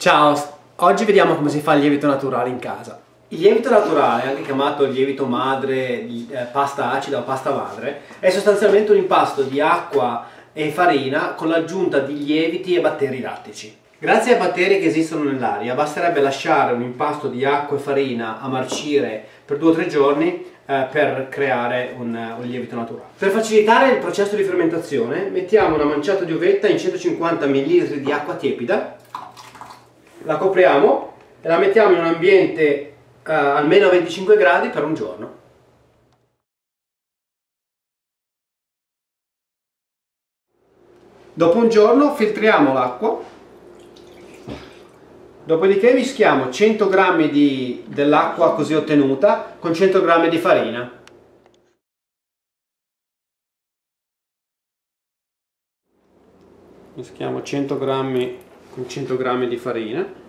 Ciao, oggi vediamo come si fa il lievito naturale in casa. Il lievito naturale, anche chiamato lievito madre, pasta acida o pasta madre, è sostanzialmente un impasto di acqua e farina con l'aggiunta di lieviti e batteri lattici. Grazie ai batteri che esistono nell'aria basterebbe lasciare un impasto di acqua e farina a marcire per 2 o 3 giorni per creare un lievito naturale. Per facilitare il processo di fermentazione mettiamo una manciata di uvetta in 150 ml di acqua tiepida, la copriamo e la mettiamo in un ambiente almeno a 25 gradi per un giorno. Dopo un giorno filtriamo l'acqua, dopodiché mischiamo 100 g dell'acqua così ottenuta con 100 g di farina. Mischiamo 100 g con 100 g di farina.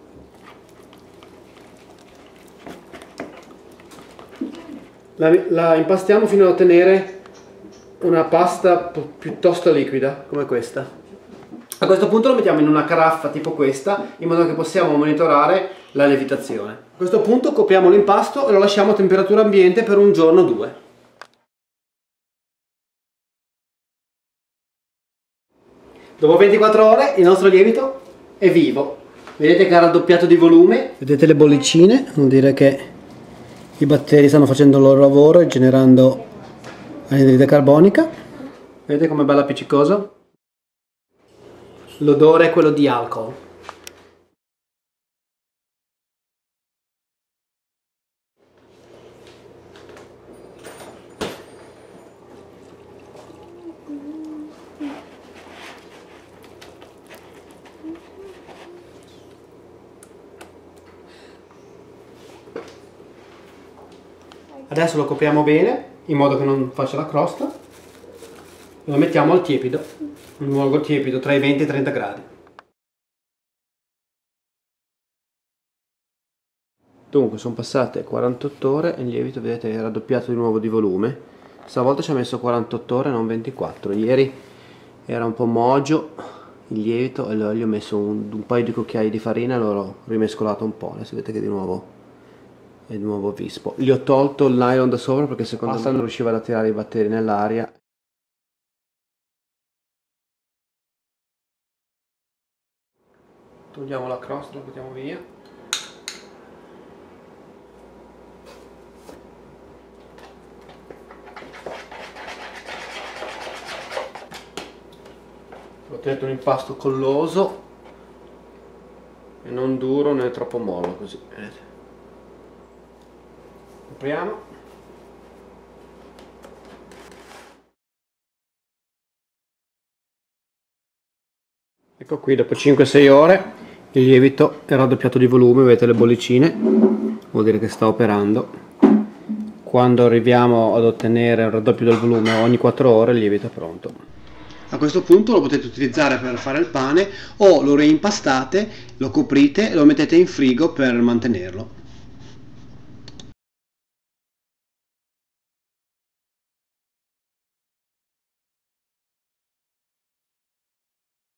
La impastiamo fino ad ottenere una pasta piuttosto liquida, come questa. A questo punto lo mettiamo in una caraffa tipo questa, in modo che possiamo monitorare la lievitazione. A questo punto copriamo l'impasto e lo lasciamo a temperatura ambiente per un giorno o 2. Dopo 24 ore il nostro lievito è vivo. Vedete che ha raddoppiato di volume. Vedete le bollicine, vuol dire che i batteri stanno facendo il loro lavoro e generando anidride carbonica. Vedete com'è bella appiccicosa? L'odore è quello di alcol. Adesso lo copriamo bene in modo che non faccia la crosta e lo mettiamo al tiepido, in luogo tiepido tra i 20 e i 30 gradi. Dunque sono passate 48 ore e il lievito, vedete, è raddoppiato di nuovo di volume. Stavolta ci ha messo 48 ore, non 24. Ieri era un po' mogio il lievito e allora gli ho messo un paio di cucchiai di farina e l'ho rimescolato un po'. Adesso vedete che di nuovo è di nuovo vispo. Gli ho tolto il nylon da sopra perché secondo me non riusciva ad attirare i batteri nell'aria. Togliamo la crosta, la buttiamo via. Ottenete un impasto colloso e non duro né troppo mollo, così vedete. Apriamo. Ecco qui, dopo 5-6 ore il lievito è raddoppiato di volume, vedete le bollicine, vuol dire che sta operando. Quando arriviamo ad ottenere un raddoppio del volume ogni 4 ore il lievito è pronto. A questo punto lo potete utilizzare per fare il pane o lo reimpastate, lo coprite e lo mettete in frigo per mantenerlo.